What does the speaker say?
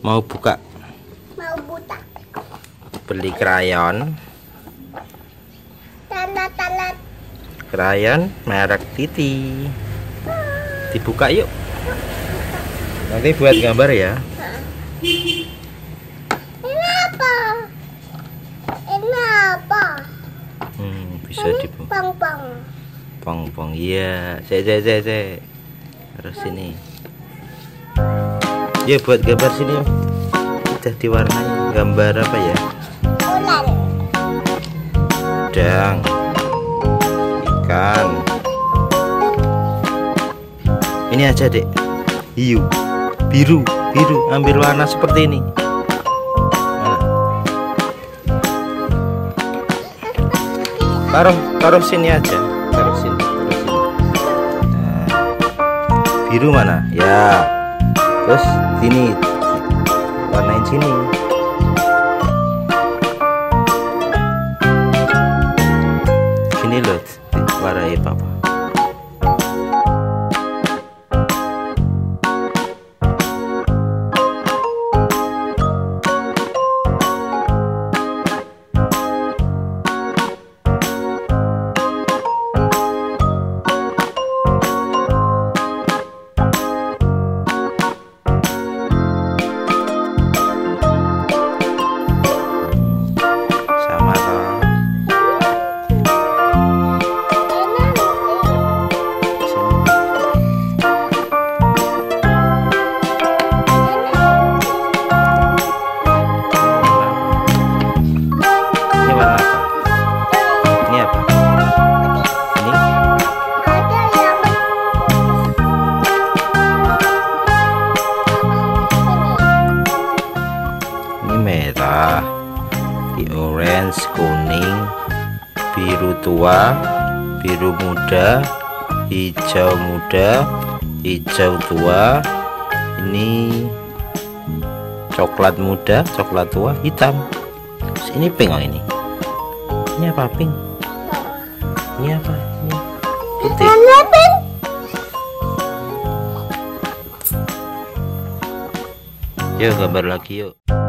Mau buka? Mau buta. Beli krayon. Talat. Krayon merek Titi. Dibuka yuk. Nanti buat gambar ya. Ini apa? Bisa dibuka. Pong. Iya. Cek. Terus sini. Ya buat gambar sini. Udah diwarnai. Gambar apa ya? Ular. Udang. Ikan. Ini aja, Dek. Hiu. Biru. Ambil warna seperti ini. Taruh sini aja. Taruh sini. Nah, biru mana? Ya. Terus sini. Warnain sini. Sini loh. Warnai papa. Merah, di orange, kuning, biru tua, biru muda, hijau muda, hijau tua. Ini coklat muda, coklat tua, hitam. Terus ini pink. Ini apa pink? Ini apa? Ini putih. Yuk gambar lagi yuk.